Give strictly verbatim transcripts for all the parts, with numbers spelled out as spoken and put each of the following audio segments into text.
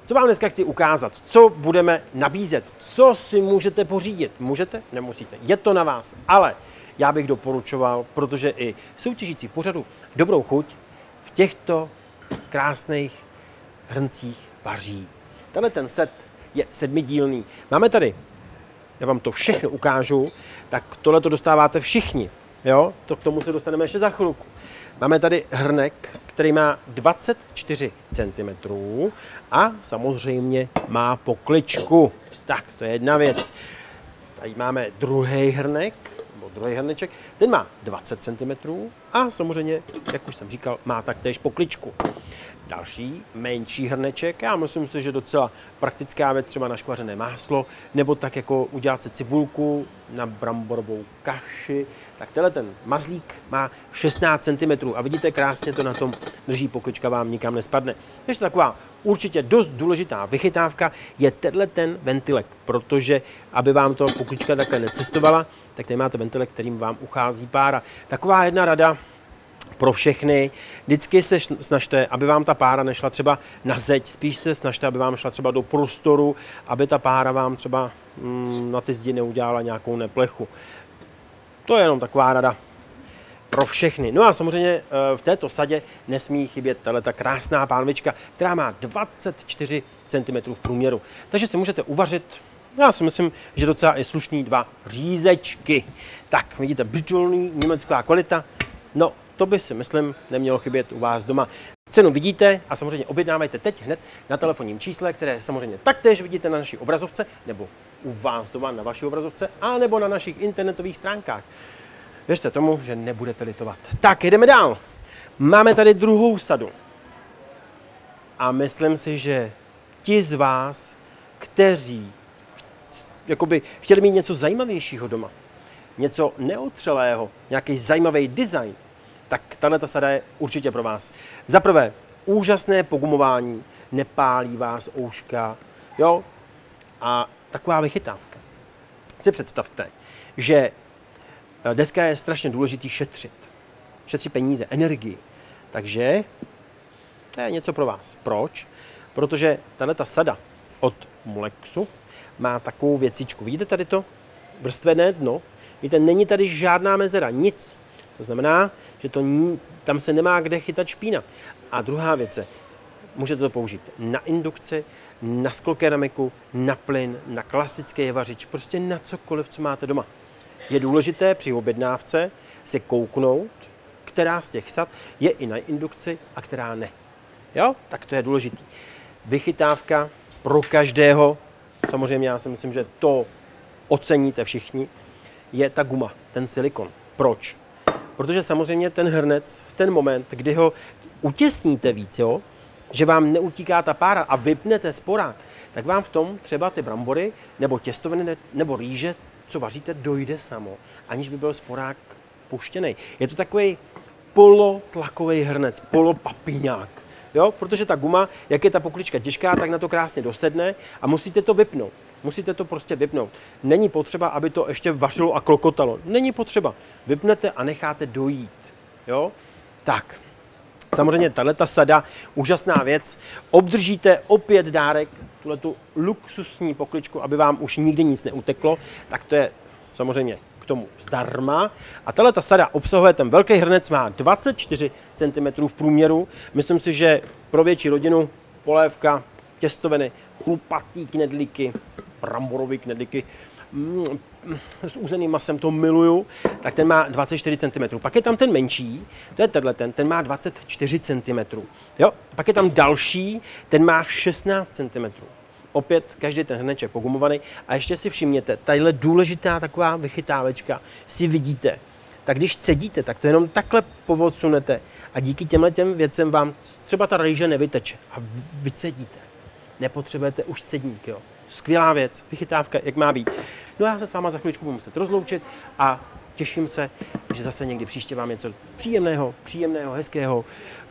Co vám dneska chci ukázat, co budeme nabízet, co si můžete pořídit. Můžete, nemusíte, je to na vás, ale já bych doporučoval, protože i soutěžící v pořadu Dobrou chuť v těchto krásných hrncích vaří. Tenhle ten set je sedmidílný. Máme tady, já vám to všechno ukážu, tak tohle to dostáváte všichni. Jo? To k tomu se dostaneme ještě za chvilku. Máme tady hrnek, který má dvacet čtyři centimetrů a samozřejmě má pokličku. Tak, to je jedna věc. Tady máme druhý hrnek, nebo druhý hrneček, ten má dvacet centimetrů a samozřejmě, jak už jsem říkal, má taktéž pokličku. Další, menší hrneček, já myslím si, že docela praktická věc, třeba na škvařené máslo, nebo tak jako udělat si cibulku na bramborovou kaši, tak tenhle ten mazlík má šestnáct centimetrů a vidíte, krásně to na tom drží, poklička vám nikam nespadne. Ještě taková určitě dost důležitá vychytávka je tenhle ten ventilek, protože aby vám to poklička takhle necestovala, tak tady máte ventilek, kterým vám uchází pára. Taková jedna rada pro všechny, vždycky se snažte, aby vám ta pára nešla třeba na zeď, spíš se snažte, aby vám šla třeba do prostoru, aby ta pára vám třeba mm, na ty zdi neudělala nějakou neplechu. To je jenom taková rada pro všechny. No a samozřejmě v této sadě nesmí chybět tato krásná pánvička, která má dvacet čtyři centimetrů v průměru. Takže si můžete uvařit, já si myslím, že docela i slušný dva řízečky. Tak, vidíte, břičolný, německá kvalita. No, to by si myslím nemělo chybět u vás doma. Cenu vidíte a samozřejmě objednávajte teď hned na telefonním čísle, které samozřejmě taktéž vidíte na naší obrazovce, nebo u vás doma na vaší obrazovce, a nebo na našich internetových stránkách. Věřte tomu, že nebudete litovat. Tak, jedeme dál. Máme tady druhou sadu. A myslím si, že ti z vás, kteří jakoby chtěli mít něco zajímavějšího doma, něco neotřelého, nějaký zajímavý design, tak tato sada je určitě pro vás. Za prvé, úžasné pogumování, nepálí vás ouška, jo, a taková vychytávka. Si představte, že dneska je strašně důležitý šetřit. Šetřit peníze, energii. Takže to je něco pro vás. Proč? Protože tato sada od Molexu má takovou věcičku. Vidíte tady to? Vrstvené dno. Víte, není tady žádná mezera, nic. To znamená, že to, tam se nemá kde chytat špína. A druhá věc je, můžete to použít na indukci, na sklokeramiku, na plyn, na klasický vařič, prostě na cokoliv, co máte doma. Je důležité při objednávce si kouknout, která z těch sad je i na indukci a která ne. Jo? Tak to je důležitý. Vychytávka pro každého, samozřejmě já si myslím, že to oceníte všichni, je ta guma, ten silikon. Proč? Protože samozřejmě ten hrnec v ten moment, kdy ho utěsníte víc, jo, že vám neutíká ta pára a vypnete sporák, tak vám v tom třeba ty brambory nebo těstoviny nebo rýže, co vaříte, dojde samo, aniž by byl sporák puštěný. Je to takový polotlakový hrnec, polopapíňák. Jo? Protože ta guma, jak je ta poklička těžká, tak na to krásně dosedne a musíte to vypnout. Musíte to prostě vypnout. Není potřeba, aby to ještě vařilo a klokotalo. Není potřeba. Vypnete a necháte dojít. Jo? Tak, samozřejmě tato sada, úžasná věc. Obdržíte opět dárek, tuhletu luxusní pokličku, aby vám už nikdy nic neuteklo. Tak to je samozřejmě k tomu zdarma. A tato sada obsahuje ten velký hrnec, má dvacet čtyři centimetrů v průměru. Myslím si, že pro větší rodinu polévka, těstoviny, chlupatý knedlíky, bramborový knedlíky, mm, s úzeným masem, to miluju, tak ten má dvacet čtyři centimetrů. Pak je tam ten menší, to je tenhle ten, ten má dvacet čtyři centimetrů. Jo? Pak je tam další, ten má šestnáct centimetrů. Opět každý ten hrneček pogumovaný. A ještě si všimněte, tadyhle důležitá taková vychytávečka si vidíte. Tak když cedíte, tak to jenom takhle povodsunete a díky těmhle těm věcem vám třeba ta rýže nevyteče a vycedíte. Nepotřebujete už cedník, jo. Skvělá věc, vychytávka, jak má být. No já se s váma za chviličku budu muset rozloučit a těším se, že zase někdy příště vám něco příjemného, příjemného, hezkého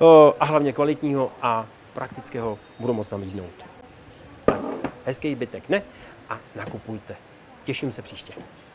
a hlavně kvalitního a praktického budu moct nabídnout. Tak, hezký zbytek, ne? A nakupujte. Těším se příště.